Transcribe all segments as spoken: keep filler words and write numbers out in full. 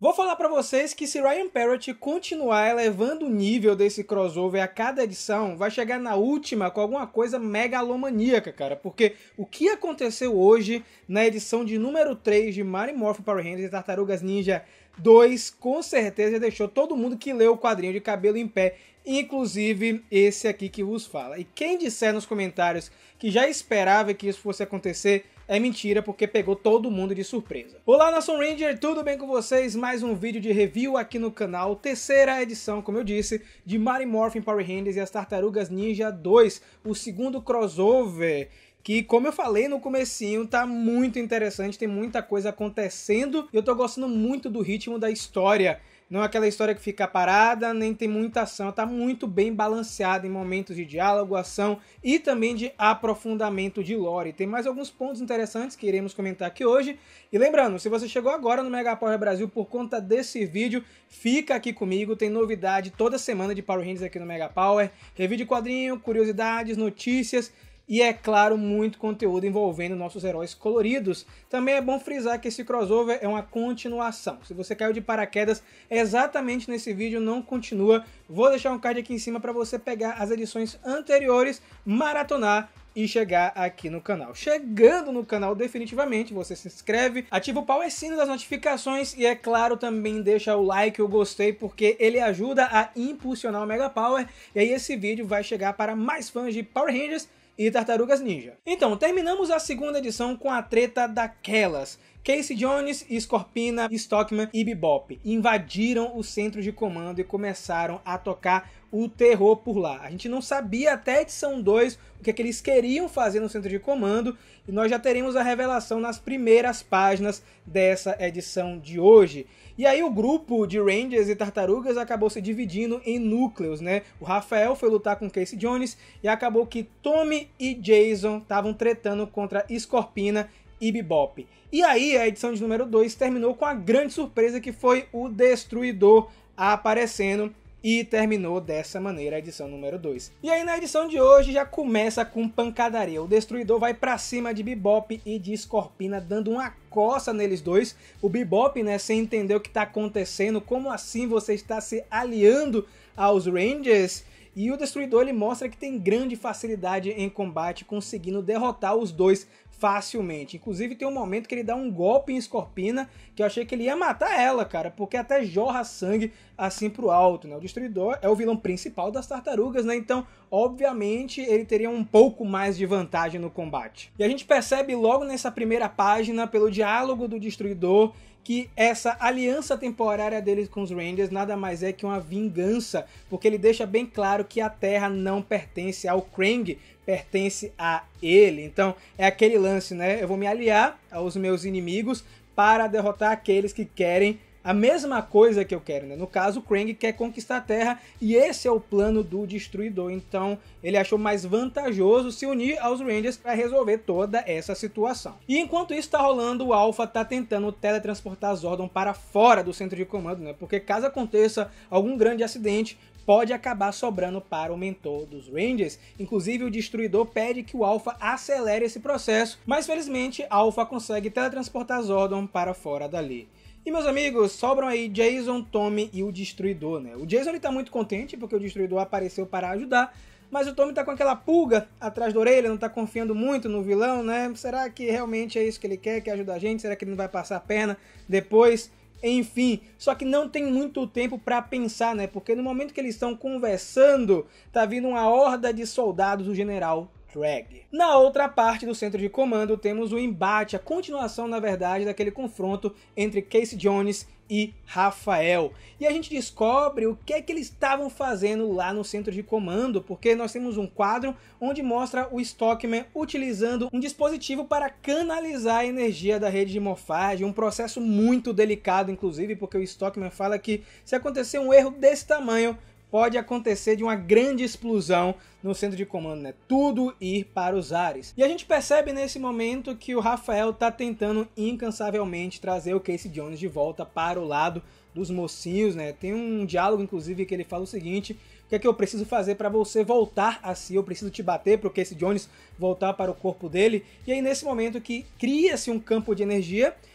Vou falar pra vocês que se Ryan Parrott continuar elevando o nível desse crossover a cada edição, vai chegar na última com alguma coisa megalomaníaca, cara. Porque o que aconteceu hoje na edição de número três de Mighty Morphin Power Rangers e Tartarugas Ninja dois, com certeza deixou todo mundo que leu o quadrinho de cabelo em pé, inclusive esse aqui que vos fala. E quem disser nos comentários que já esperava que isso fosse acontecer, é mentira, porque pegou todo mundo de surpresa. Olá, Nação Ranger, tudo bem com vocês? Mais um vídeo de review aqui no canal, terceira edição, como eu disse, de Mighty Morphin Power Rangers e as Tartarugas Ninja dois, o segundo crossover, que, como eu falei no comecinho, tá muito interessante, tem muita coisa acontecendo, e eu tô gostando muito do ritmo da história. Não é aquela história que fica parada, nem tem muita ação, tá muito bem balanceada em momentos de diálogo, ação e também de aprofundamento de lore. Tem mais alguns pontos interessantes que iremos comentar aqui hoje. E lembrando, se você chegou agora no Mega Power Brasil por conta desse vídeo, fica aqui comigo, tem novidade toda semana de Power Rangers aqui no Mega Power, review de quadrinho, curiosidades, notícias, e, é claro, muito conteúdo envolvendo nossos heróis coloridos. Também é bom frisar que esse crossover é uma continuação. Se você caiu de paraquedas exatamente nesse vídeo, não continua. Vou deixar um card aqui em cima para você pegar as edições anteriores, maratonar e chegar aqui no canal. Chegando no canal definitivamente, você se inscreve, ativa o power sino das notificações e, é claro, também deixa o like, o gostei, porque ele ajuda a impulsionar o Mega Power. E aí esse vídeo vai chegar para mais fãs de Power Rangers e Tartarugas Ninja. Então, terminamos a segunda edição com a treta daquelas. Casey Jones, Scorpina, Stockman e Bebop invadiram o centro de comando e começaram a tocar o terror por lá. A gente não sabia até a edição dois o que, é que eles queriam fazer no centro de comando, e nós já teremos a revelação nas primeiras páginas dessa edição de hoje. E aí o grupo de Rangers e Tartarugas acabou se dividindo em núcleos, né? O Rafael foi lutar com Casey Jones e acabou que Tommy e Jason estavam tretando contra Scorpina e Bebop. E aí a edição de número dois terminou com a grande surpresa que foi o Destruidor aparecendo, e terminou dessa maneira a edição número dois. E aí na edição de hoje já começa com pancadaria. O Destruidor vai pra cima de Bebop e de Scorpina, dando uma coça neles dois. O Bebop, né, sem entender o que tá acontecendo, como assim você está se aliando aos Rangers? E o Destruidor, ele mostra que tem grande facilidade em combate, conseguindo derrotar os dois facilmente. Inclusive tem um momento que ele dá um golpe em Scorpina, que eu achei que ele ia matar ela, cara, porque até jorra sangue assim pro alto, né? O Destruidor é o vilão principal das Tartarugas, né? Então, obviamente, ele teria um pouco mais de vantagem no combate. E a gente percebe logo nessa primeira página, pelo diálogo do Destruidor, que essa aliança temporária deles com os Rangers nada mais é que uma vingança, porque ele deixa bem claro que a Terra não pertence ao Krang, pertence a ele. Então é aquele lance, né? Eu vou me aliar aos meus inimigos para derrotar aqueles que querem a mesma coisa que eu quero, né? No caso, o Krang quer conquistar a Terra e esse é o plano do Destruidor. Então, ele achou mais vantajoso se unir aos Rangers para resolver toda essa situação. E enquanto isso está rolando, o Alpha está tentando teletransportar Zordon para fora do centro de comando, né? Porque caso aconteça algum grande acidente, pode acabar sobrando para o mentor dos Rangers. Inclusive, o Destruidor pede que o Alpha acelere esse processo, mas felizmente, Alpha consegue teletransportar Zordon para fora dali. E, meus amigos, sobram aí Jason, Tommy e o Destruidor, né? O Jason, ele tá muito contente porque o Destruidor apareceu para ajudar, mas o Tommy tá com aquela pulga atrás da orelha, não tá confiando muito no vilão, né? Será que realmente é isso que ele quer, quer ajudar a gente? Será que ele não vai passar a perna depois? Enfim, só que não tem muito tempo para pensar, né? Porque no momento que eles estão conversando, tá vindo uma horda de soldados do general Drag. Na outra parte do centro de comando temos o embate, a continuação na verdade daquele confronto entre Casey Jones e Rafael. E a gente descobre o que é que eles estavam fazendo lá no centro de comando, porque nós temos um quadro onde mostra o Stockman utilizando um dispositivo para canalizar a energia da rede de morfagem, um processo muito delicado inclusive, porque o Stockman fala que se acontecer um erro desse tamanho, pode acontecer de uma grande explosão no centro de comando, né? Tudo ir para os ares. E a gente percebe nesse momento que o Rafael tá tentando incansavelmente trazer o Casey Jones de volta para o lado dos mocinhos, né? Tem um diálogo, inclusive, que ele fala o seguinte: o que é que eu preciso fazer para você voltar a si? Eu preciso te bater para o Casey Jones voltar para o corpo dele. E aí, nesse momento que cria-se um campo de energia,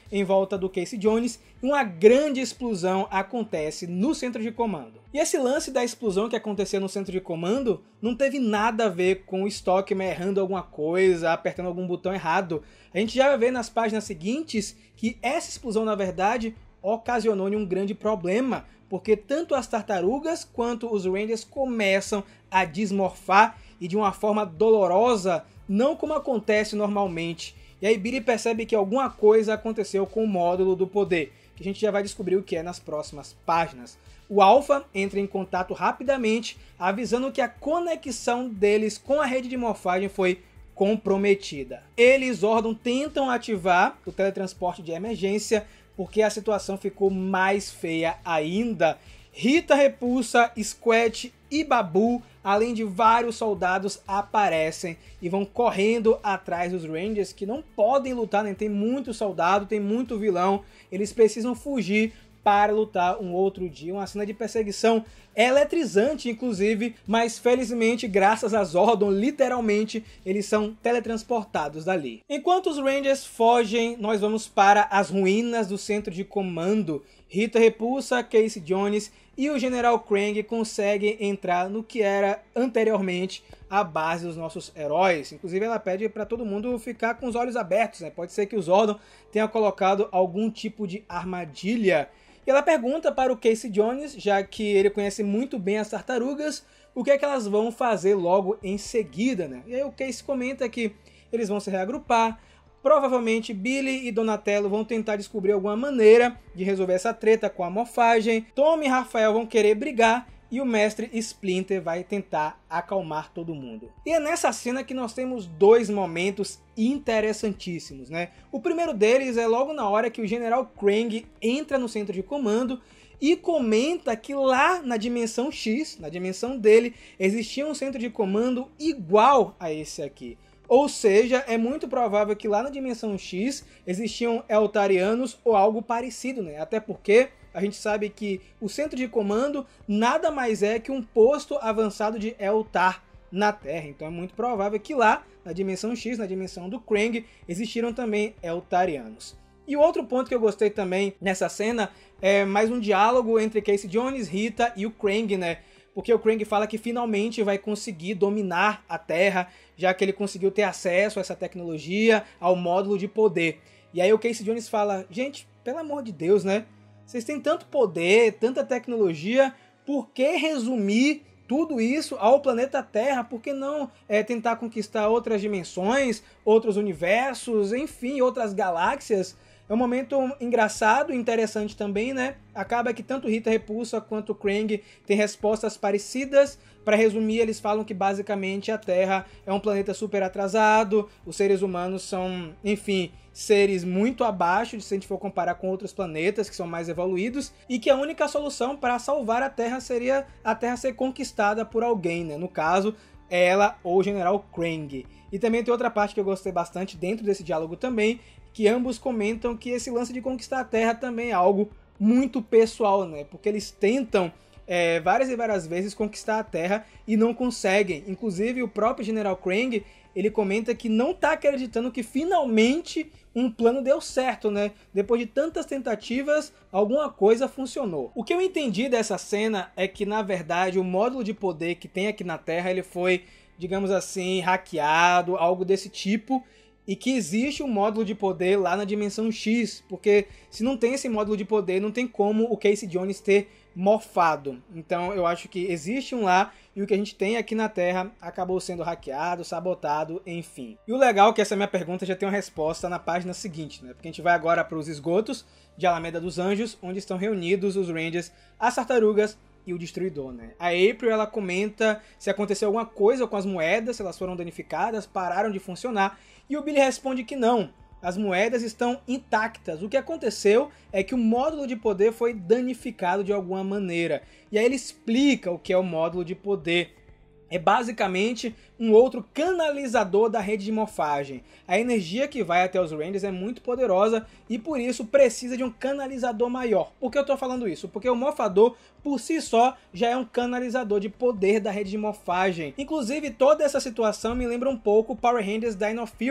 em volta do Casey Jones e uma grande explosão acontece no centro de comando. E esse lance da explosão que aconteceu no centro de comando não teve nada a ver com o Stockman errando alguma coisa, apertando algum botão errado. A gente já vai ver nas páginas seguintes que essa explosão, na verdade, ocasionou um grande problema, porque tanto as tartarugas quanto os Rangers começam a desmorfar e de uma forma dolorosa, não como acontece normalmente. E aí Billy percebe que alguma coisa aconteceu com o módulo do poder, que a gente já vai descobrir o que é nas próximas páginas. O Alpha entra em contato rapidamente, avisando que a conexão deles com a rede de morfagem foi comprometida. Ele e Zordon tentam ativar o teletransporte de emergência, porque a situação ficou mais feia ainda. Rita Repulsa, Squat e Babu, além de vários soldados, aparecem e vão correndo atrás dos Rangers, que não podem lutar, né? Tem muito soldado, tem muito vilão, eles precisam fugir para lutar um outro dia. Uma cena de perseguição eletrizante, inclusive, mas felizmente, graças a Zordon, literalmente, eles são teletransportados dali. Enquanto os Rangers fogem, nós vamos para as ruínas do centro de comando. Rita Repulsa, Casey Jones e o General Krang conseguem entrar no que era anteriormente a base dos nossos heróis. Inclusive ela pede para todo mundo ficar com os olhos abertos, né? Pode ser que o Zordon tenha colocado algum tipo de armadilha. E ela pergunta para o Casey Jones, já que ele conhece muito bem as tartarugas, o que é que elas vão fazer logo em seguida, né? E aí o Casey comenta que eles vão se reagrupar. Provavelmente Billy e Donatello vão tentar descobrir alguma maneira de resolver essa treta com a morfagem. Tom e Rafael vão querer brigar e o mestre Splinter vai tentar acalmar todo mundo. E é nessa cena que nós temos dois momentos interessantíssimos, né? O primeiro deles é logo na hora que o General Krang entra no centro de comando e comenta que lá na dimensão X, na dimensão dele, existia um centro de comando igual a esse aqui. Ou seja, é muito provável que lá na dimensão X existiam Eltarianos ou algo parecido, né? Até porque a gente sabe que o centro de comando nada mais é que um posto avançado de Eltar na Terra. Então é muito provável que lá, na dimensão X, na dimensão do Krang, existiram também Eltarianos. E o outro ponto que eu gostei também nessa cena é mais um diálogo entre Casey Jones, Rita e o Krang, né? Porque o Krang fala que finalmente vai conseguir dominar a Terra, já que ele conseguiu ter acesso a essa tecnologia, ao módulo de poder. E aí o Casey Jones fala, gente, pelo amor de Deus, né? Vocês têm tanto poder, tanta tecnologia, por que resumir tudo isso ao planeta Terra? Por que não é, tentar conquistar outras dimensões, outros universos, enfim, outras galáxias? É um momento engraçado e interessante também, né? Acaba que tanto Rita Repulsa quanto Krang têm respostas parecidas. Para resumir, eles falam que basicamente a Terra é um planeta super atrasado, os seres humanos são, enfim, seres muito abaixo, se a gente for comparar com outros planetas que são mais evoluídos, e que a única solução para salvar a Terra seria a Terra ser conquistada por alguém, né? No caso, ela ou o General Krang. E também tem outra parte que eu gostei bastante dentro desse diálogo também, que ambos comentam que esse lance de conquistar a Terra também é algo muito pessoal, né? Porque eles tentam é, várias e várias vezes conquistar a Terra e não conseguem. Inclusive o próprio General Krang, ele comenta que não está acreditando que finalmente um plano deu certo, né? Depois de tantas tentativas, alguma coisa funcionou. O que eu entendi dessa cena é que, na verdade, o módulo de poder que tem aqui na Terra, ele foi, digamos assim, hackeado, algo desse tipo, e que existe um módulo de poder lá na dimensão X, porque se não tem esse módulo de poder, não tem como o Casey Jones ter morfado. Então eu acho que existe um lá, e o que a gente tem aqui na Terra acabou sendo hackeado, sabotado, enfim. E o legal é que essa minha pergunta já tem uma resposta na página seguinte, né? Porque a gente vai agora para os esgotos de Alameda dos Anjos, onde estão reunidos os Rangers, as tartarugas e o Destruidor, né? A April, ela comenta se aconteceu alguma coisa com as moedas, se elas foram danificadas, pararam de funcionar, e o Billy responde que não, as moedas estão intactas. O que aconteceu é que o módulo de poder foi danificado de alguma maneira. E aí ele explica o que é o módulo de poder. É basicamente um outro canalizador da rede de morfagem. A energia que vai até os Rangers é muito poderosa e por isso precisa de um canalizador maior. Por que eu estou falando isso? Porque o morfador por si só já é um canalizador de poder da rede de morfagem. Inclusive toda essa situação me lembra um pouco Power Rangers Dino Fury,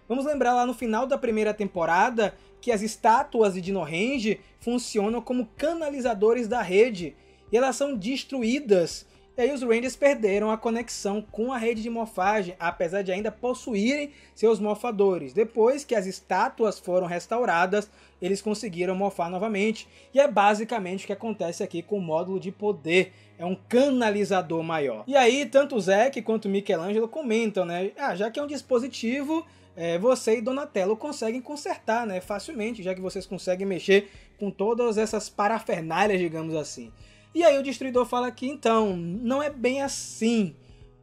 Vamos lembrar lá no final da primeira temporada que as estátuas de Dino Range funcionam como canalizadores da rede e elas são destruídas. E aí os Rangers perderam a conexão com a rede de morfagem, apesar de ainda possuírem seus morfadores. Depois que as estátuas foram restauradas, eles conseguiram morfar novamente. E é basicamente o que acontece aqui com o módulo de poder. É um canalizador maior. E aí tanto o Zack quanto o Michelangelo comentam, né? Ah, já que é um dispositivo, é, você e Donatello conseguem consertar, né? Facilmente, já que vocês conseguem mexer com todas essas parafernálias, digamos assim. E aí o Destruidor fala que então, não é bem assim,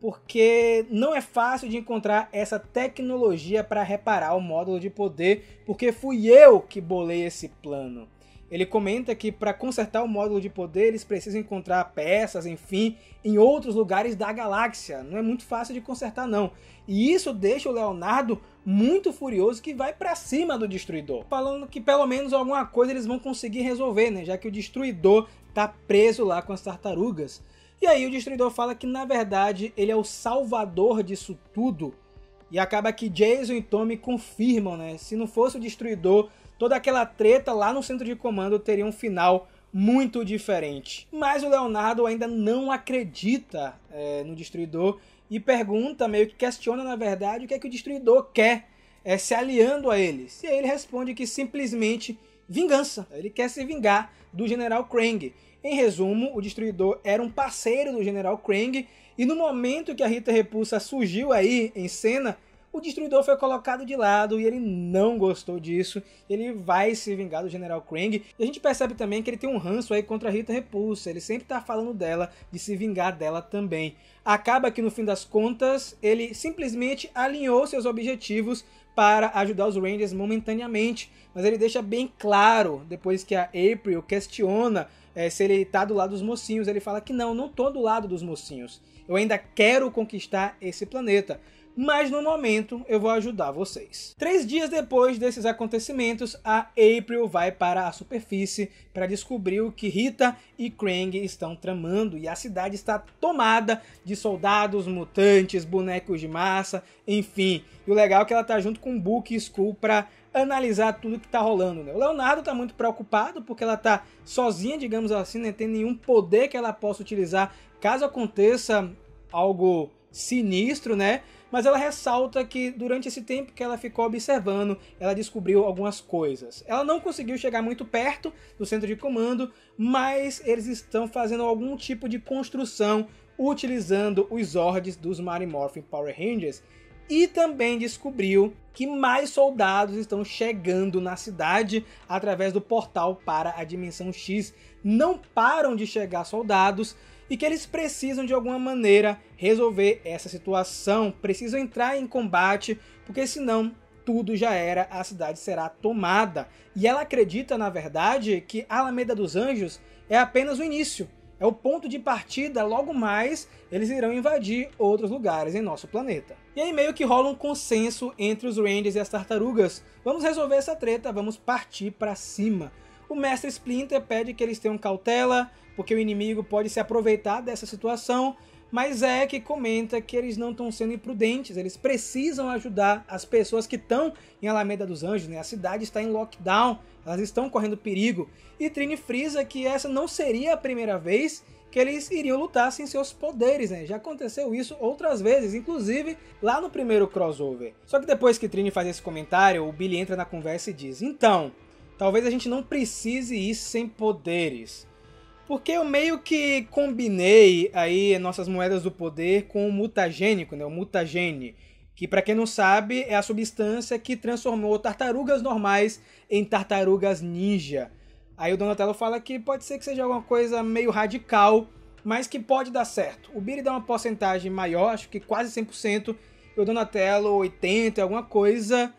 porque não é fácil de encontrar essa tecnologia para reparar o módulo de poder, porque fui eu que bolei esse plano. Ele comenta que para consertar o módulo de poder eles precisam encontrar peças, enfim, em outros lugares da galáxia. Não é muito fácil de consertar não. E isso deixa o Leonardo muito furioso, que vai para cima do Destruidor, falando que pelo menos alguma coisa eles vão conseguir resolver, né? Já que o Destruidor tá preso lá com as tartarugas. E aí o Destruidor fala que na verdade ele é o salvador disso tudo. E acaba que Jason e Tommy confirmam, né? Se não fosse o Destruidor, toda aquela treta lá no centro de comando teria um final muito diferente. Mas o Leonardo ainda não acredita é, no Destruidor e pergunta, meio que questiona na verdade, o que é que o Destruidor quer é, se aliando a eles. E aí ele responde que simplesmente vingança. Ele quer se vingar do General Krang. Em resumo, o Destruidor era um parceiro do General Krang e no momento que a Rita Repulsa surgiu aí em cena, o Destruidor foi colocado de lado e ele não gostou disso. Ele vai se vingar do General Krang. E a gente percebe também que ele tem um ranço aí contra a Rita Repulsa. Ele sempre tá falando dela, de se vingar dela também. Acaba que no fim das contas, ele simplesmente alinhou seus objetivos para ajudar os Rangers momentaneamente. Mas ele deixa bem claro, depois que a April questiona é, se ele tá do lado dos mocinhos, ele fala que não, não tô do lado dos mocinhos. Eu ainda quero conquistar esse planeta. Mas no momento eu vou ajudar vocês. Três dias depois desses acontecimentos, a April vai para a superfície para descobrir o que Rita e Krang estão tramando. E a cidade está tomada de soldados, mutantes, bonecos de massa, enfim. E o legal é que ela tá junto com o Book e Skull para analisar tudo que tá rolando, né? O Leonardo tá muito preocupado porque ela tá sozinha, digamos assim, não tem nenhum poder que ela possa utilizar caso aconteça algo sinistro, né? Mas ela ressalta que durante esse tempo que ela ficou observando, ela descobriu algumas coisas. Ela não conseguiu chegar muito perto do centro de comando, mas eles estão fazendo algum tipo de construção utilizando os Zords dos Mighty Morphin Power Rangers. E também descobriu que mais soldados estão chegando na cidade através do portal para a Dimensão X. Não param de chegar soldados e que eles precisam de alguma maneira resolver essa situação, precisam entrar em combate, porque senão tudo já era, a cidade será tomada. E ela acredita, na verdade, que a Alameda dos Anjos é apenas o início, é o ponto de partida, logo mais eles irão invadir outros lugares em nosso planeta. E aí meio que rola um consenso entre os Rangers e as tartarugas, vamos resolver essa treta, vamos partir para cima. O Mestre Splinter pede que eles tenham cautela, porque o inimigo pode se aproveitar dessa situação, mas Zack comenta que eles não estão sendo imprudentes, eles precisam ajudar as pessoas que estão em Alameda dos Anjos, né? A cidade está em lockdown, elas estão correndo perigo, e Trini frisa que essa não seria a primeira vez que eles iriam lutar sem seus poderes, né? Já aconteceu isso outras vezes, inclusive lá no primeiro crossover. Só que depois que Trini faz esse comentário, o Billy entra na conversa e diz: então, talvez a gente não precise ir sem poderes. Porque eu meio que combinei aí nossas moedas do poder com o mutagênico, né? O mutagene, que para quem não sabe é a substância que transformou tartarugas normais em tartarugas ninja. Aí o Donatello fala que pode ser que seja alguma coisa meio radical, mas que pode dar certo. O Billy dá uma porcentagem maior, acho que quase cem por cento, e o Donatello oitenta por cento, alguma coisa,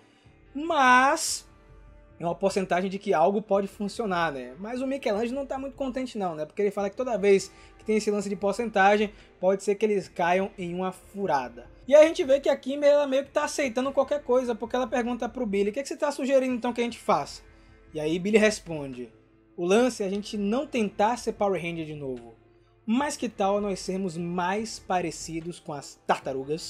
mas é uma porcentagem de que algo pode funcionar, né? Mas o Michelangelo não tá muito contente não, né? Porque ele fala que toda vez que tem esse lance de porcentagem, pode ser que eles caiam em uma furada. E aí a gente vê que a Kimber, ela meio que tá aceitando qualquer coisa, porque ela pergunta pro Billy: o que, é que você tá sugerindo então que a gente faça? E aí Billy responde: o lance é a gente não tentar ser Power Ranger de novo, mas que tal nós sermos mais parecidos com as tartarugas?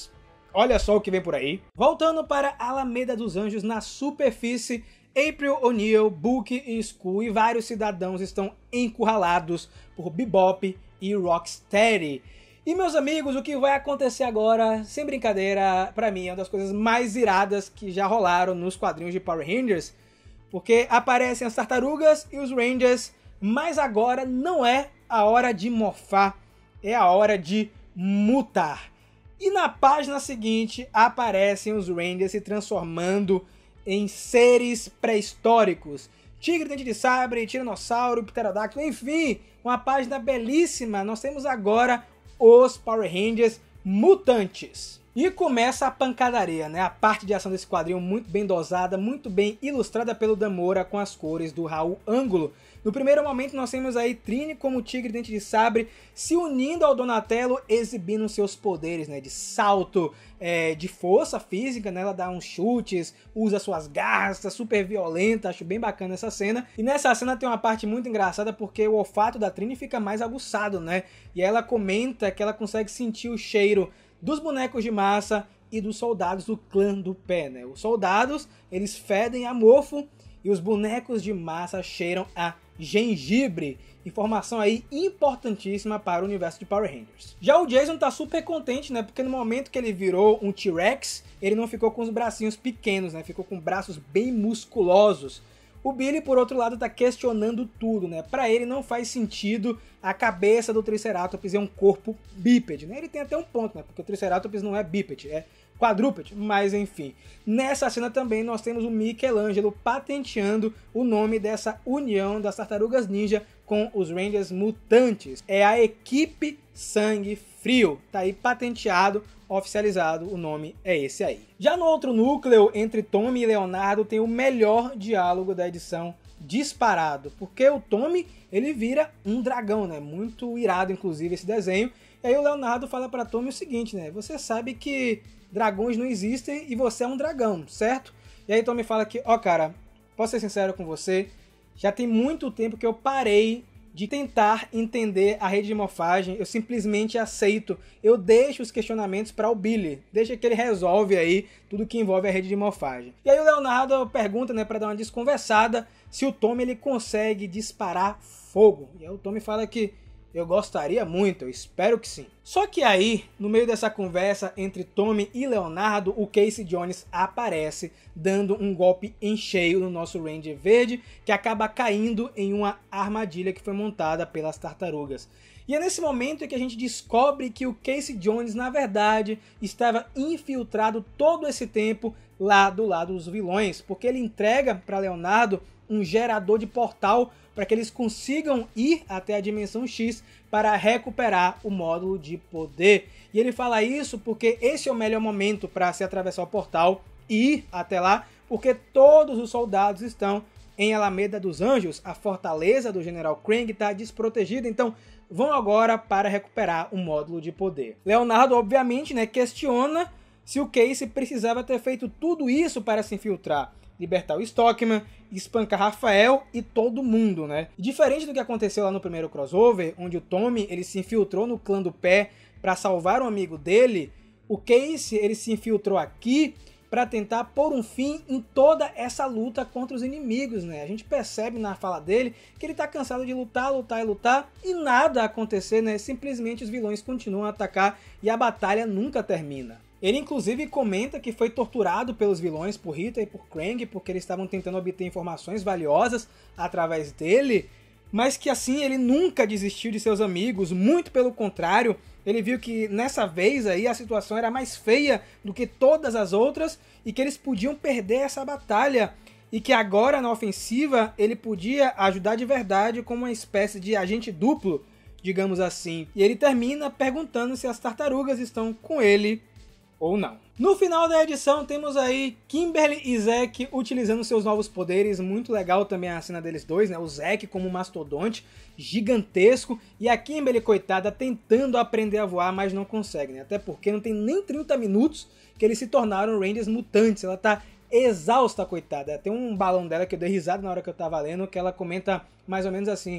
Olha só o que vem por aí. Voltando para Alameda dos Anjos, na superfície, April O'Neil, Book e Skull e vários cidadãos estão encurralados por Bebop e Rocksteady. E meus amigos, o que vai acontecer agora, sem brincadeira, pra mim é uma das coisas mais iradas que já rolaram nos quadrinhos de Power Rangers, porque aparecem as tartarugas e os Rangers, mas agora não é a hora de morfar, é a hora de mutar. E na página seguinte aparecem os Rangers se transformando em seres pré-históricos. Tigre, dente de sabre, tiranossauro, pterodáctilo, enfim, uma página belíssima. Nós temos agora os Power Rangers mutantes. E começa a pancadaria, né? A parte de ação desse quadrinho muito bem dosada, muito bem ilustrada pelo Dan Mora com as cores do Raul Ângulo. No primeiro momento nós temos aí Trini como Tigre Dente de Sabre se unindo ao Donatello, exibindo seus poderes, né? De salto, é, de força física, né? Ela dá uns chutes, usa suas garras, tá super violenta, acho bem bacana essa cena. E nessa cena tem uma parte muito engraçada porque o olfato da Trini fica mais aguçado, né? E ela comenta que ela consegue sentir o cheiro dos bonecos de massa e dos soldados do clã do pé, né? Os soldados, eles fedem a mofo e os bonecos de massa cheiram a gengibre. Informação aí importantíssima para o universo de Power Rangers. Já o Jason tá super contente, né? Porque no momento que ele virou um T-Rex, ele não ficou com os bracinhos pequenos, né? Ficou com braços bem musculosos. O Billy, por outro lado, tá questionando tudo, né? Pra ele não faz sentido a cabeça do Triceratops é um corpo bípede, né? Ele tem até um ponto, né? Porque o Triceratops não é bípede, é quadrúpede, mas enfim. Nessa cena também nós temos o Michelangelo patenteando o nome dessa união das Tartarugas Ninja com os Rangers mutantes. É a equipe Sangue Frio. Tá aí patenteado, oficializado, o nome é esse aí. Já no outro núcleo, entre Tommy e Leonardo, tem o melhor diálogo da edição disparado. Porque o Tommy, ele vira um dragão, né? Muito irado, inclusive, esse desenho. E aí o Leonardo fala pra Tommy o seguinte, né? Você sabe que dragões não existem e você é um dragão, certo? E aí Tommy fala que, ó cara, posso ser sincero com você, já tem muito tempo que eu parei de tentar entender a rede de morfagem, eu simplesmente aceito, eu deixo os questionamentos para o Billy, deixa que ele resolve aí tudo que envolve a rede de morfagem. E aí o Leonardo pergunta, né, para dar uma desconversada, se o Tommy ele consegue disparar fogo. E aí o Tommy fala que eu gostaria muito, eu espero que sim. Só que aí, no meio dessa conversa entre Tommy e Leonardo, o Casey Jones aparece, dando um golpe em cheio no nosso Ranger Verde, que acaba caindo em uma armadilha que foi montada pelas tartarugas. E é nesse momento que a gente descobre que o Casey Jones, na verdade, estava infiltrado todo esse tempo lá do lado dos vilões, porque ele entrega para Leonardo um gerador de portal para que eles consigam ir até a dimensão X para recuperar o módulo de poder. E ele fala isso porque esse é o melhor momento para se atravessar o portal e ir até lá, porque todos os soldados estão em Alameda dos Anjos, a fortaleza do General Krang está desprotegida, então vão agora para recuperar o módulo de poder. Leonardo, obviamente, né, questiona se o Casey precisava ter feito tudo isso para se infiltrar, libertar o Stockman, espancar Rafael e todo mundo, né? Diferente do que aconteceu lá no primeiro crossover, onde o Tommy ele se infiltrou no clã do pé para salvar um amigo dele, o Casey ele se infiltrou aqui para tentar pôr um fim em toda essa luta contra os inimigos, né? A gente percebe na fala dele que ele tá cansado de lutar, lutar e lutar e nada acontecer, né? Simplesmente os vilões continuam a atacar e a batalha nunca termina. Ele inclusive comenta que foi torturado pelos vilões, por Rita e por Krang, porque eles estavam tentando obter informações valiosas através dele, mas que assim ele nunca desistiu de seus amigos, muito pelo contrário, ele viu que nessa vez aí a situação era mais feia do que todas as outras e que eles podiam perder essa batalha e que agora na ofensiva ele podia ajudar de verdade como uma espécie de agente duplo, digamos assim. E ele termina perguntando se as tartarugas estão com ele ou não. No final da edição temos aí Kimberly e Zack utilizando seus novos poderes, muito legal também a cena deles dois, né? O Zack como um mastodonte gigantesco e a Kimberly, coitada, tentando aprender a voar, mas não consegue, né? Até porque não tem nem trinta minutos que eles se tornaram Rangers mutantes, ela tá exausta, coitada. Tem um balão dela que eu dei risada na hora que eu tava lendo, que ela comenta mais ou menos assim: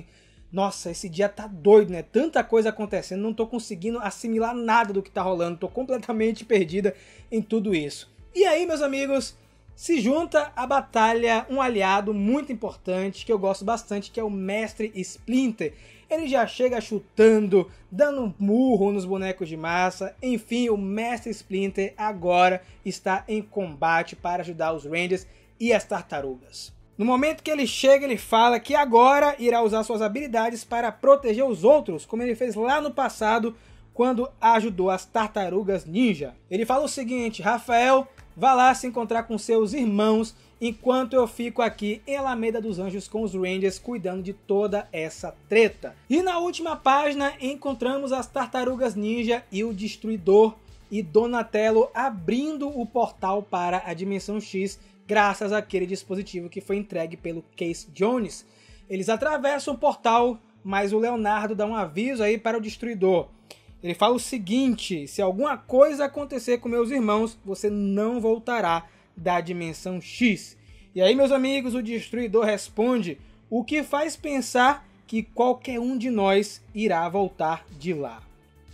Nossa, esse dia tá doido, né? Tanta coisa acontecendo, não tô conseguindo assimilar nada do que tá rolando, tô completamente perdida em tudo isso. E aí, meus amigos, se junta à batalha um aliado muito importante, que eu gosto bastante, que é o Mestre Splinter. Ele já chega chutando, dando um murro nos bonecos de massa. Enfim, o Mestre Splinter agora está em combate para ajudar os Rangers e as tartarugas. No momento que ele chega, ele fala que agora irá usar suas habilidades para proteger os outros, como ele fez lá no passado, quando ajudou as tartarugas ninja. Ele fala o seguinte: Rafael, vá lá se encontrar com seus irmãos, enquanto eu fico aqui em Alameda dos Anjos com os Rangers, cuidando de toda essa treta. E na última página encontramos as tartarugas ninja e o Destruidor e Donatello abrindo o portal para a Dimensão X, graças àquele dispositivo que foi entregue pelo Casey Jones. Eles atravessam o portal, mas o Leonardo dá um aviso aí para o Destruidor. Ele fala o seguinte: se alguma coisa acontecer com meus irmãos, você não voltará da Dimensão X. E aí, meus amigos, o Destruidor responde, o que faz pensar que qualquer um de nós irá voltar de lá.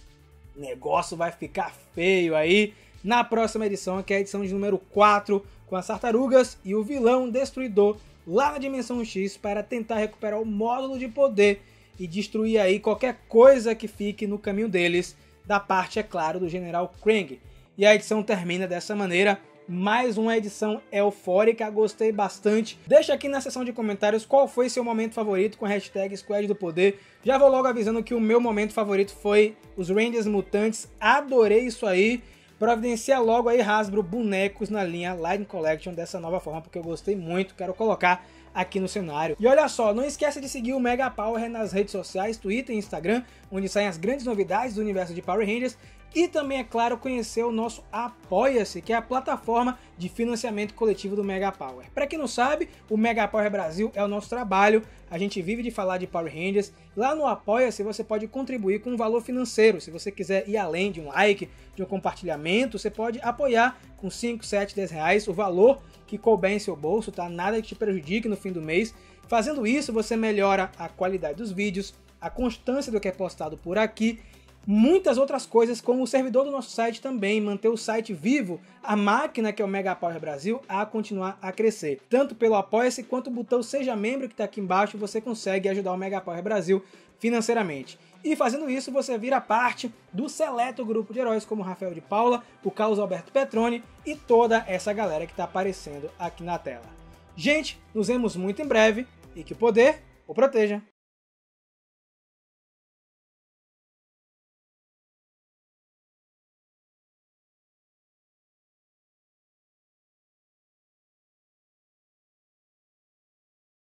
O negócio vai ficar feio aí na próxima edição, que é a edição de número quatro, com as tartarugas e o vilão Destruidor lá na Dimensão X para tentar recuperar o módulo de poder e destruir aí qualquer coisa que fique no caminho deles, da parte, é claro, do General Krang. E a edição termina dessa maneira, mais uma edição eufórica, gostei bastante. Deixa aqui na seção de comentários qual foi seu momento favorito com a hashtag Squad do Poder. Já vou logo avisando que o meu momento favorito foi os Rangers Mutantes, adorei isso aí. Providencia logo aí, Hasbro, bonecos na linha Line Collection dessa nova forma, porque eu gostei muito, quero colocar aqui no cenário. E olha só, não esqueça de seguir o Mega Power nas redes sociais, Twitter e Instagram, onde saem as grandes novidades do universo de Power Rangers. E também, é claro, conhecer o nosso Apoia-se, que é a plataforma de financiamento coletivo do Mega Power. Para quem não sabe, o Mega Power Brasil é o nosso trabalho, a gente vive de falar de Power Rangers. Lá no Apoia-se você pode contribuir com um valor financeiro. Se você quiser ir além de um like, de um compartilhamento, você pode apoiar com cinco, sete, dez reais, o valor que couber em seu bolso, tá? Nada que te prejudique no fim do mês. Fazendo isso, você melhora a qualidade dos vídeos, a constância do que é postado por aqui, muitas outras coisas, como o servidor do nosso site também, manter o site vivo, a máquina que é o Mega Power Brasil, a continuar a crescer. Tanto pelo Apoia-se quanto o botão Seja Membro que está aqui embaixo, você consegue ajudar o Mega Power Brasil financeiramente. E fazendo isso, você vira parte do seleto grupo de heróis como o Rafael de Paula, o Carlos Alberto Petroni e toda essa galera que está aparecendo aqui na tela. Gente, nos vemos muito em breve e que o poder o proteja!